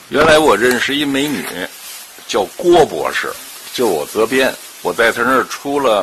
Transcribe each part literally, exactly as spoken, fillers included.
原来我认识一美女，叫郭博士，就是我责编。我在她那儿出了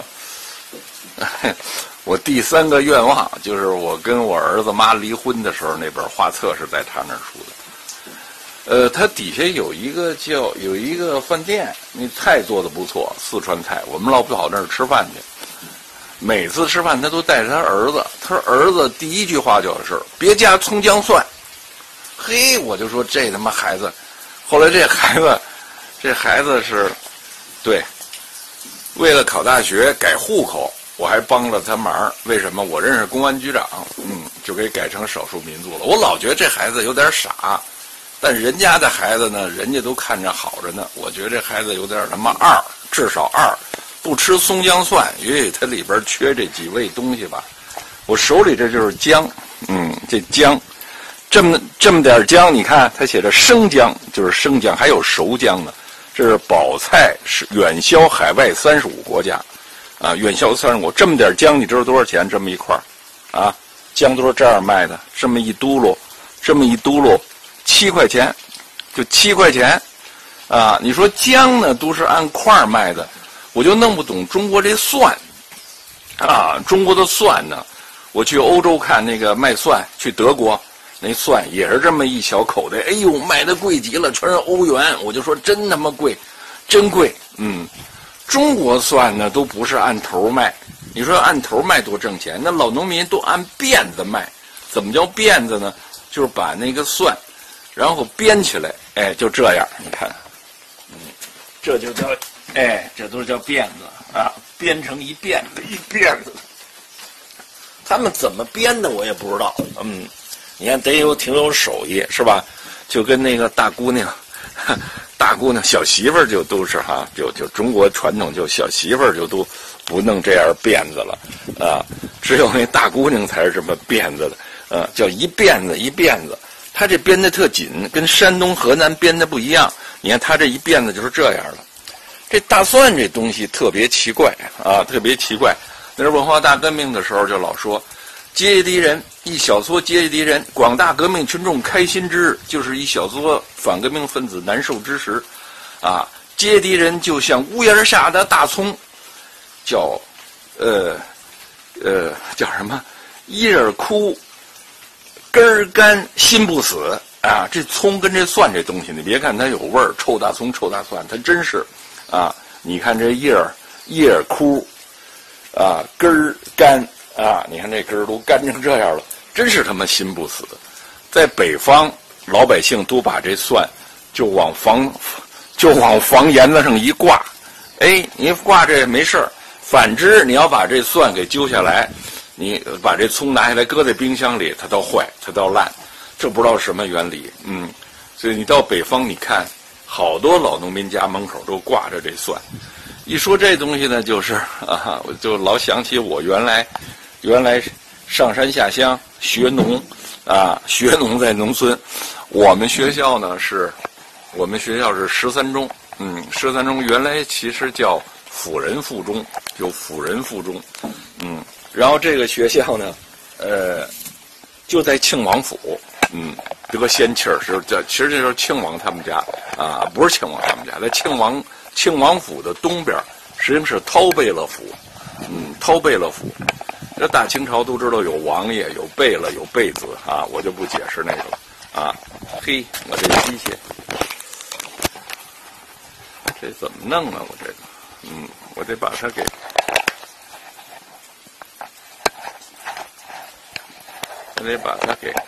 我第三个愿望，就是我跟我儿子妈离婚的时候，那本画册是在她那儿出的。呃，它底下有一个叫有一个饭店，那菜做的不错，四川菜，我们老跑那儿吃饭去。每次吃饭他都带着他儿子，他说儿子第一句话就是别加葱姜蒜。嘿，我就说这他妈孩子，后来这孩子，这孩子是，对，为了考大学改户口，我还帮了他忙。为什么？我认识公安局长，嗯，就给改成少数民族了。我老觉得这孩子有点傻，但人家的孩子呢，人家都看着好着呢。我觉得这孩子有点他妈二，至少二。不吃葱姜蒜，因为它里边缺这几味东西吧。我手里这就是姜，嗯，这姜，这么这么点姜，你看它写着生姜，就是生姜，还有熟姜呢。这是宝菜，是远销海外三十五国家，啊，远销三十五。这么点姜，你知道多少钱？这么一块啊，姜都是这样卖的，这么一嘟噜，这么一嘟噜，七块钱，就七块钱，啊，你说姜呢，都是按块卖的。我就弄不懂中国这蒜，啊，中国的蒜呢，我去欧洲看那个卖蒜，去德国那蒜也是这么一小口袋，哎呦，卖的贵极了，全是欧元，我就说真他妈贵，真贵，嗯，中国蒜呢都不是按头卖，你说按头卖多挣钱？那老农民都按辫子卖，怎么叫辫子呢？就是把那个蒜，然后编起来，哎，就这样，你看，嗯，这就叫。哎，这都是叫辫子啊，编成一辫子一辫子。他们怎么编的我也不知道，嗯，你看得有挺有手艺是吧？就跟那个大姑娘，大姑娘小媳妇儿就都是哈，就就中国传统就小媳妇儿就都不弄这样辫子了啊，只有那大姑娘才是这么辫子的，啊，叫一辫子一辫子。他这编的特紧，跟山东河南编的不一样。你看他这一辫子就是这样的。这大蒜这东西特别奇怪啊，特别奇怪。那是文化大革命的时候就老说，阶级敌人，一小撮阶级敌人，广大革命群众开心之日，就是一小撮反革命分子难受之时。啊，阶级敌人就像屋檐下的大葱，叫，呃，呃，叫什么？一儿哭，根儿干，心不死啊！这葱跟这蒜这东西，你别看它有味儿，臭大葱、臭大蒜，它真是。啊，你看这叶儿叶儿枯，啊根儿干啊，你看这根儿都干成这样了，真是他妈心不死。在北方，老百姓都把这蒜就往房就往房檐子上一挂，哎，你挂这没事儿。反之，你要把这蒜给揪下来，你把这葱拿下来搁在冰箱里，它倒坏，它倒烂，这不知道什么原理。嗯，所以你到北方，你看。好多老农民家门口都挂着这蒜，一说这东西呢，就是啊，我就老想起我原来，原来上山下乡学农，啊，学农在农村，我们学校呢是，我们学校是十三中，嗯，十三中原来其实叫辅仁附中，就辅仁附中，嗯，然后这个学校呢，呃，就在庆王府，嗯。得仙气儿是这，其实这就是庆王他们家啊，不是庆王他们家，在庆王庆王府的东边，实际上是饕贝勒府，嗯，饕贝勒府。这大清朝都知道有王爷、有贝勒、有贝子啊，我就不解释那个了啊。嘿，我这机械，这怎么弄啊？我这个，嗯，我得把它给。我得把它给。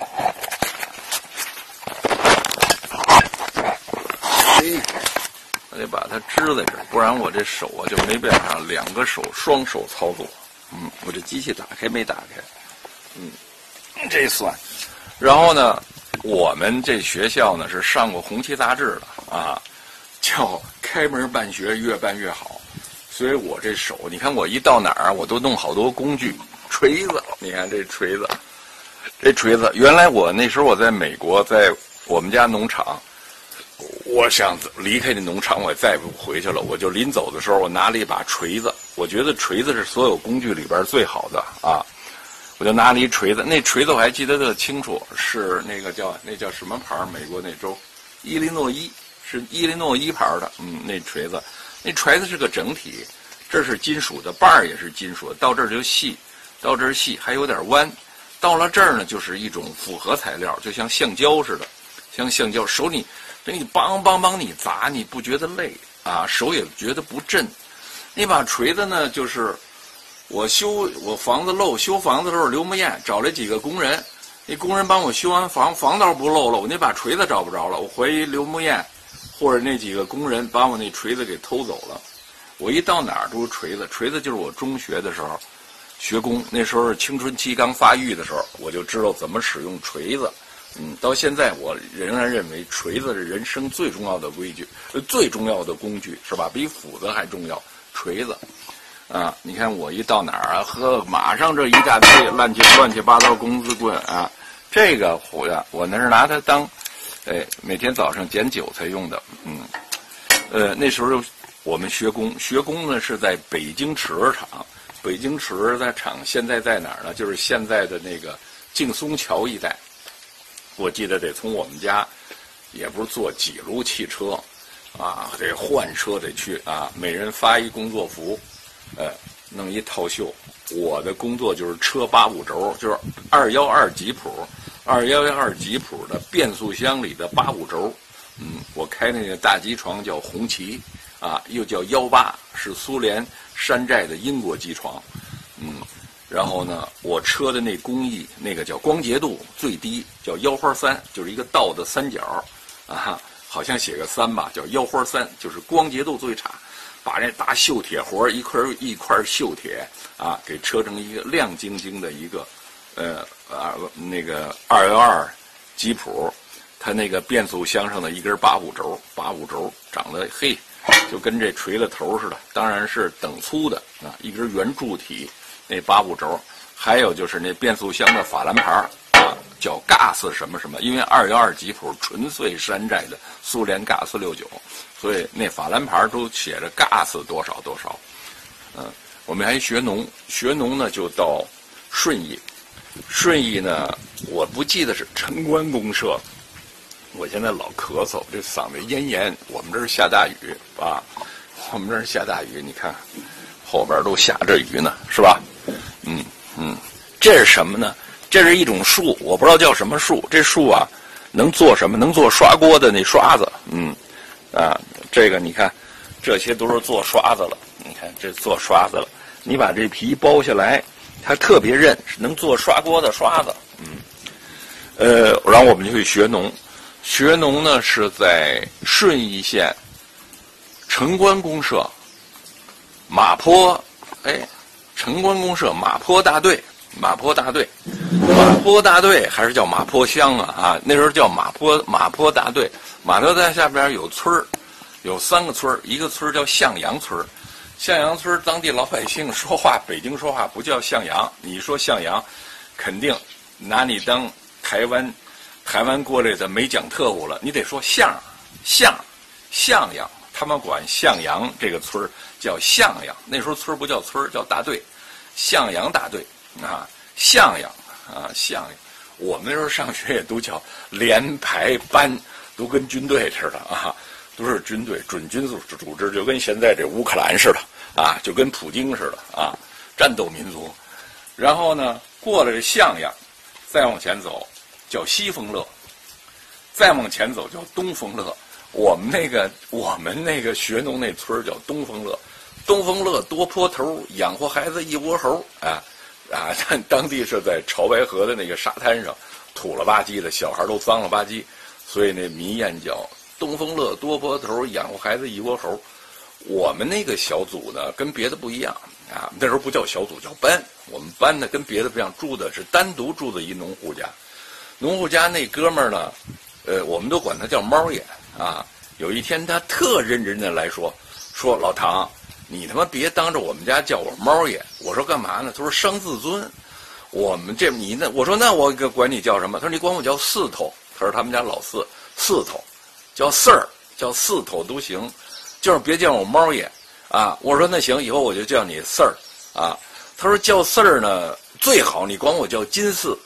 我得把它支在这儿，不然我这手啊就没办法两个手双手操作。嗯，我这机器打开没打开？嗯，这算。然后呢，我们这学校呢是上过红旗杂志的啊，叫开门办学，越办越好。所以我这手，你看我一到哪儿，我都弄好多工具，锤子，你看这锤子，这锤子，原来我那时候我在美国，在我们家农场。我想离开这农场，我也再不回去了。我就临走的时候，我拿了一把锤子。我觉得锤子是所有工具里边最好的啊！我就拿了一锤子，那锤子我还记得特清楚，是那个叫那叫什么牌？美国那州伊利诺伊是伊利诺伊牌的，嗯，那锤子，那锤子是个整体，这是金属的，把儿也是金属的，到这儿就细，到这儿细，还有点弯，到了这儿呢，就是一种复合材料，就像橡胶似的，像橡胶，手你这你梆梆梆你砸，你不觉得累啊，手也觉得不震。那把锤子呢，就是我修我房子漏，修房子的时候刘木燕找了几个工人，那工人帮我修完房，房倒不漏了，我那把锤子找不着了，我怀疑刘木燕或者那几个工人把我那锤子给偷走了。我一到哪儿都是锤子，锤子就是我中学的时候学工，那时候青春期刚发育的时候，我就知道怎么使用锤子。嗯，到现在我仍然认为锤子是人生最重要的规矩，最重要的工具，是吧？比斧子还重要。锤子，啊，你看我一到哪儿啊，呵，马上这一大堆乱七乱七八糟工字棍啊，这个虎呀，我那是拿它当，哎，每天早上捡韭菜用的，嗯，呃，那时候我们学工，学工呢是在北京齿轮厂，北京齿轮在厂现在在哪儿呢？就是现在的那个劲松桥一带。我记得得从我们家，也不是坐几路汽车，啊，得换车得去啊，每人发一工作服，呃，弄一套袖。我的工作就是车八五轴，就是二幺二吉普，二幺二吉普的变速箱里的八五轴。嗯，我开那个大机床叫红旗，啊，又叫幺八，是苏联山寨的英国机床。嗯。然后呢，我车的那工艺，那个叫光洁度最低，叫腰花三，就是一个倒的三角，啊，好像写个三吧，叫腰花三，就是光洁度最差，把那大锈铁活一块一块锈铁啊，给车成一个亮晶晶的一个，呃啊那个二幺二吉普，它那个变速箱上的一根八五轴，八五轴长得嘿，就跟这锤子头似的，当然是等粗的啊，一根圆柱体。那八五轴，还有就是那变速箱的法兰牌啊，叫 G A S 什么什么，因为二幺二吉普纯粹山寨的苏联 G A S 六九，所以那法兰牌都写着 G A S 多少多少。嗯，我们还学农，学农呢就到顺义，顺义呢我不记得是城关公社，我现在老咳嗽，这嗓子咽炎，我们这儿下大雨啊，我们这儿下大雨，你看后边都下着雨呢，是吧？嗯嗯，这是什么呢？这是一种树，我不知道叫什么树。这树啊，能做什么？能做刷锅的那刷子。嗯，啊，这个你看，这些都是做刷子了。你看这做刷子了，你把这皮剥下来，它特别韧，是能做刷锅的刷子。嗯，呃，然后我们就去学农，学农呢是在顺义县城关公社马坡，哎。城关公社马坡大队，马坡大队，马坡大队还是叫马坡乡啊啊，那时候叫马坡马坡大队。马坡在下边有村儿，有三个村儿，一个村儿叫向阳村，向阳村当地老百姓说话，北京说话不叫向阳，你说向阳，肯定拿你当台湾台湾过来的美蒋特务了，你得说向向向阳。他们管向阳这个村叫向阳，那时候村不叫村，叫大队，向阳大队啊，向阳啊，向阳。我们那时候上学也都叫连排班，都跟军队似的啊，都是军队准军组组织，就跟现在这乌克兰似的啊，就跟普京似的啊，战斗民族。然后呢，过了这向阳，再往前走叫西丰乐，再往前走叫东丰乐。我们那个我们那个学农那村叫东丰乐，东丰乐多坡头，养活孩子一窝猴啊啊！但当地是在潮白河的那个沙滩上，土了吧唧的，小孩都脏了吧唧，所以那民谚叫东丰乐多坡头，养活孩子一窝猴。我们那个小组呢，跟别的不一样啊，那时候不叫小组，叫班。我们班呢跟别的不一样，住的是单独住的一农户家，农户家那哥们儿呢，呃，我们都管他叫猫眼。啊，有一天他特认真的来说，说老唐，你他妈别当着我们家叫我猫爷。我说干嘛呢？他说伤自尊。我们这你呢？我说那我管你叫什么？他说你管我叫四头。他说他们家老四四头，叫四儿，叫四头都行，就是别叫我猫爷啊。我说那行，以后我就叫你四儿啊。他说叫四儿呢最好，你管我叫金四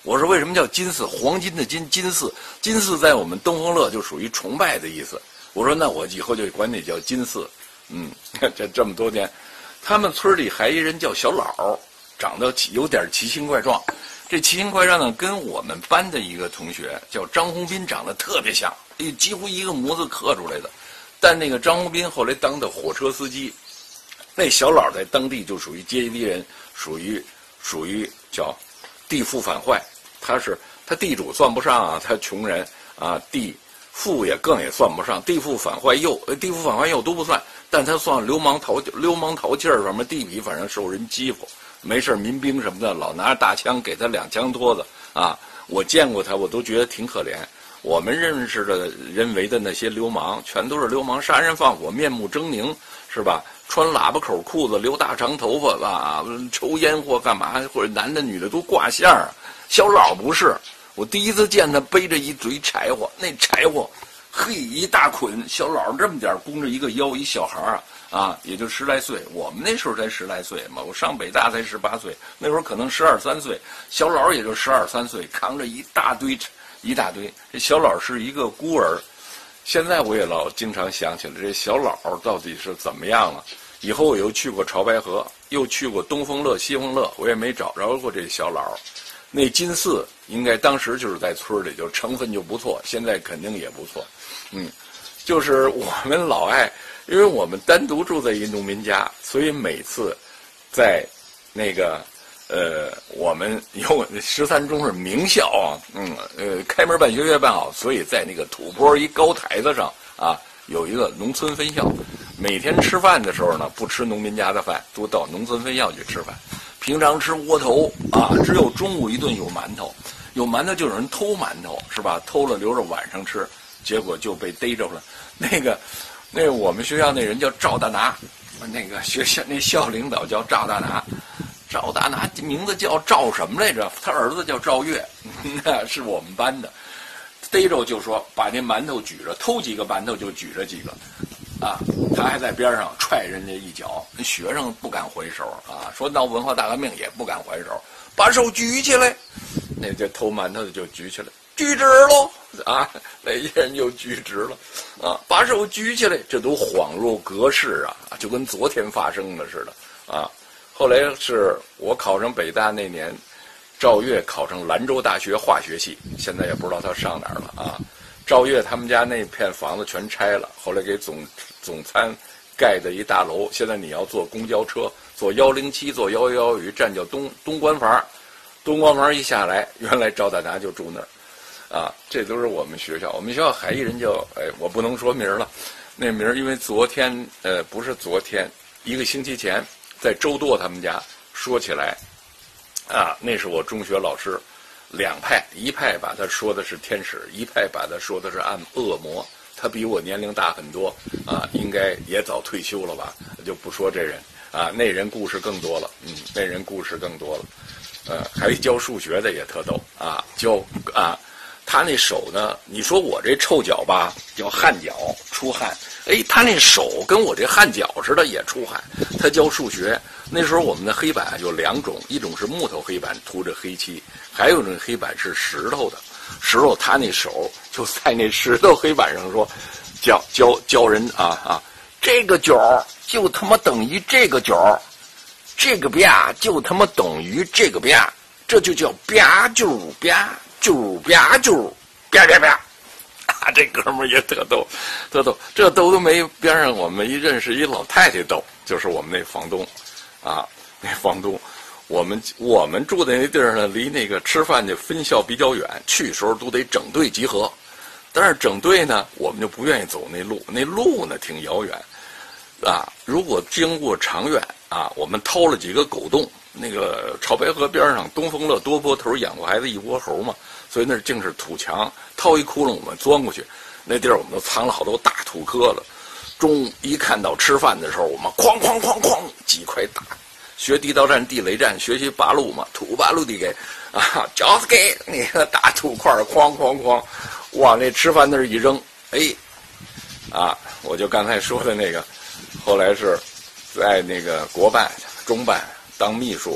我说为什么叫金寺？黄金的金，金寺，金寺在我们东风乐就属于崇拜的意思。我说那我以后就管你叫金寺。嗯，这这么多年，他们村里还一人叫小老，长得有点奇形怪状。这奇形怪状呢，跟我们班的一个同学叫张宏斌长得特别像，几乎一个模子刻出来的。但那个张宏斌后来当的火车司机，那小老在当地就属于阶级敌人，属于属于叫地富反坏。他是他地主算不上啊，他穷人啊，地富也更也算不上，地富反坏右，地富反坏右都不算，但他算流氓淘流氓淘气儿，什么地痞，反正受人欺负。没事民兵什么的老拿着大枪给他两枪托子啊！我见过他，我都觉得挺可怜。我们认识的、认为的那些流氓，全都是流氓，杀人放火，面目狰狞，是吧？穿喇叭口裤子，留大长头发吧，抽烟或干嘛，或者男的女的都挂相儿。小老不是，我第一次见他背着一堆柴火，那柴火，嘿，一大捆，小老这么点弓着一个腰，一小孩啊。啊，也就十来岁，我们那时候才十来岁嘛，我上北大才十八岁，那时候可能十二三岁，小老也就十二三岁，扛着一大堆一大堆。这小老是一个孤儿，现在我也老经常想起来，这小老到底是怎么样了？以后我又去过潮白河，又去过东风乐、西风乐，我也没找着过这小老。那金寺应该当时就是在村里，就成分就不错，现在肯定也不错。嗯，就是我们老爱。因为我们单独住在一农民家，所以每次在那个呃，我们有十三中是名校啊，嗯呃，开门办学越办好，所以在那个土坡一高台子上啊，有一个农村分校。每天吃饭的时候呢，不吃农民家的饭，都到农村分校去吃饭。平常吃窝头啊，只有中午一顿有馒头，有馒头就有人偷馒头，是吧？偷了留着晚上吃，结果就被逮着了。那个。那我们学校那人叫赵大拿，那个学校那校领导叫赵大拿，赵大拿名字叫赵什么来着？他儿子叫赵月，那是我们班的。逮着就说把那馒头举着，偷几个馒头就举着几个，啊，他还在边上踹人家一脚，学生不敢还手啊，说闹文化大革命也不敢还手，把手举起来，那这偷馒头的就举起来。举直喽啊！那些人就举直了啊，把手举起来，这都恍若隔世啊，就跟昨天发生的似的啊。后来是我考上北大那年，赵月考上兰州大学化学系，现在也不知道他上哪儿了啊。赵月他们家那片房子全拆了，后来给总总参盖的一大楼。现在你要坐公交车，坐幺零七，坐幺幺幺，有一站叫东东关房，东关房一下来，原来赵大拿就住那儿。啊，这都是我们学校。我们学校还一人叫，哎，我不能说名了。那名因为昨天，呃，不是昨天，一个星期前，在周舵他们家说起来，啊，那是我中学老师，两派，一派把他说的是天使，一派把他说的是暗恶魔。他比我年龄大很多，啊，应该也早退休了吧？就不说这人啊，那人故事更多了，嗯，那人故事更多了，呃，还有教数学的也特逗啊，教啊。他那手呢？你说我这臭脚吧，叫汗脚，出汗。哎，他那手跟我这汗脚似的，也出汗。他教数学，那时候我们的黑板有两种，一种是木头黑板，涂着黑漆；还有一种黑板是石头的。石头，他那手就在那石头黑板上说，教教教人啊啊，这个角就他妈等于这个角，这个吧就他妈等于这个吧，这就叫吧就吧。就吧就吧吧吧，啊，这哥们儿也特逗，特逗，这逗都没边上我们一认识一老太太逗，就是我们那房东，啊，那房东，我们我们住的那地儿呢，离那个吃饭的分校比较远，去时候都得整队集合，但是整队呢，我们就不愿意走那路，那路呢挺遥远，啊，如果经过长远啊，我们掏了几个狗洞。那个潮白河边上，东风乐多坡头养过孩子一窝猴嘛，所以那竟是土墙，掏一窟窿我们钻过去，那地儿我们都藏了好多大土疙瘩。中午一看到吃饭的时候，我们哐哐哐哐几块大，学地道战、地雷战，学习八路嘛，土八路的给啊，就是给那个大土块哐哐哐往那吃饭那儿一扔，哎，啊，我就刚才说的那个，后来是在那个国办、中办。当秘书，后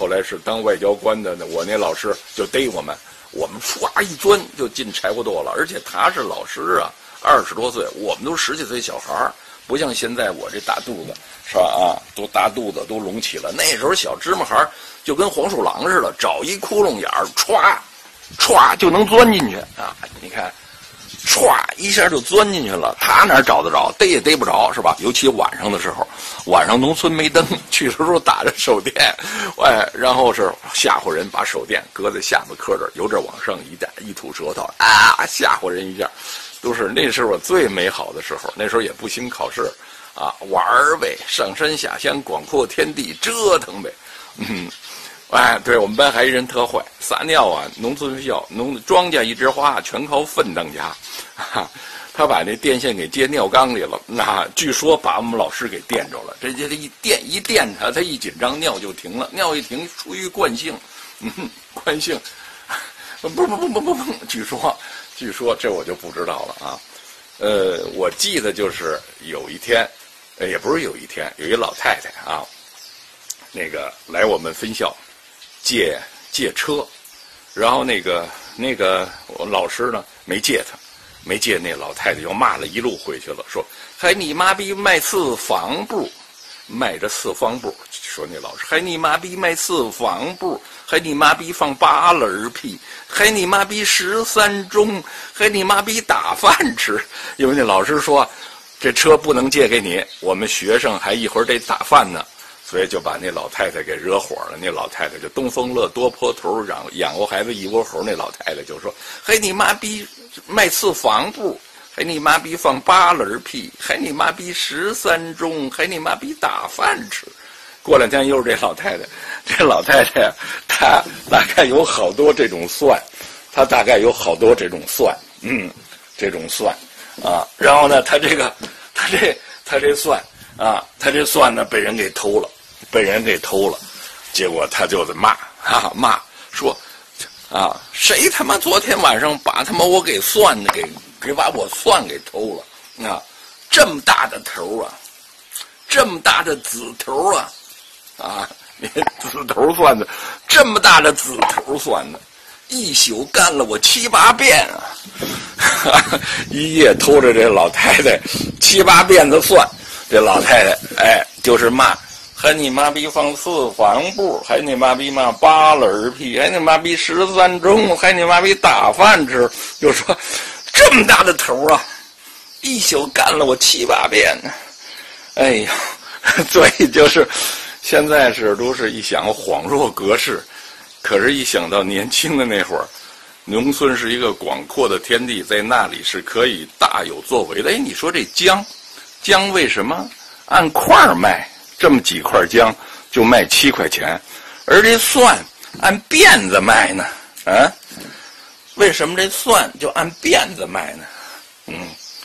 后来是当外交官的，我那老师就逮我们，我们唰一钻就进柴火垛了。而且他是老师啊，二十多岁，我们都十几岁小孩儿，不像现在我这大肚子是吧？啊，都大肚子都隆起了。那时候小芝麻孩就跟黄鼠狼似的，找一窟窿眼儿，歘，歘就能钻进去啊！你看。唰一下就钻进去了，他哪找得着？逮也逮不着，是吧？尤其晚上的时候，晚上农村没灯，去的时候打着手电，哎，然后是吓唬人，把手电搁在下巴颏这儿，由这往上一带，一吐舌头，啊，吓唬人一下，都是那是我最美好的时候。那时候也不兴考试，啊，玩儿呗，上山下乡，广阔天地，折腾呗，嗯。哎，对我们班还一人特坏，撒尿啊！农村学校，农庄稼一枝花，全靠粪当家。哈，他把那电线给接尿缸里了，那据说把我们老师给电着了。这这这一电一电他，他一紧张尿就停了，尿一停出于惯性，嗯，惯性，不不不不不不，据说，据说这我就不知道了啊。呃，我记得就是有一天，呃，也不是有一天，有一老太太啊，那个来我们分校。借借车，然后那个那个我老师呢没借他，没借那老太太又骂了一路回去了，说还你妈逼卖四方布，卖着四方布，说那老师还你妈逼卖四方布，还你妈逼放八棱屁，还你妈逼十三中，还你妈逼打饭吃，因为那老师说这车不能借给你，我们学生还一会儿得打饭呢。所以就把那老太太给惹火了，那老太太就东风乐多坡头养养活孩子一窝猴，那老太太就说：“嘿你妈逼卖四方布，嘿你妈逼放八棱屁，嘿你妈逼十三中，嘿你妈逼打饭吃。”过两天又是这老太太，这老太太她大概有好多这种蒜，她大概有好多这种蒜，嗯，这种蒜啊，然后呢，她这个她这她这蒜啊，她这蒜呢被人给偷了。被人给偷了，结果他就在骂啊骂说啊谁他妈昨天晚上把他妈我给蒜给给把我蒜给偷了啊，这么大的头啊，这么大的紫头啊啊，你紫头蒜子，这么大的紫头蒜子，一宿干了我七八遍啊，一夜偷着这老太太七八遍的蒜，这老太太哎就是骂。还你妈逼放四方布，还你妈逼骂八棱屁，还你妈逼十三中，还你妈逼打饭吃，就说这么大的头啊，一宿干了我七八遍呢。哎呀，所以就是现在是都是一想恍若隔世，可是一想到年轻的那会儿，农村是一个广阔的天地，在那里是可以大有作为的。哎，你说这姜，姜为什么按块卖？这么几块姜就卖七块钱，而这蒜按辫子卖呢？啊，为什么这蒜就按辫子卖呢？嗯，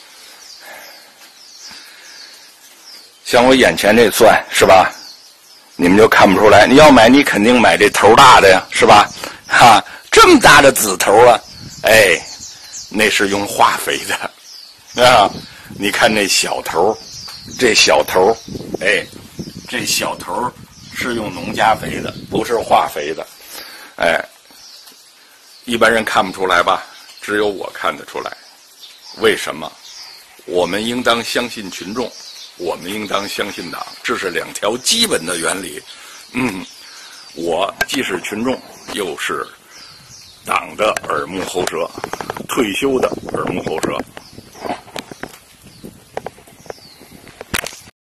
像我眼前这蒜是吧？你们就看不出来。你要买，你肯定买这头大的呀，是吧？哈，这么大的紫头啊，哎，那是用化肥的啊。你看那小头，这小头，哎。这小头是用农家肥的，不是化肥的，哎，一般人看不出来吧？只有我看得出来。为什么？我们应当相信群众，我们应当相信党，这是两条基本的原理。嗯，我既是群众，又是党的耳目喉舌，退休的耳目喉舌。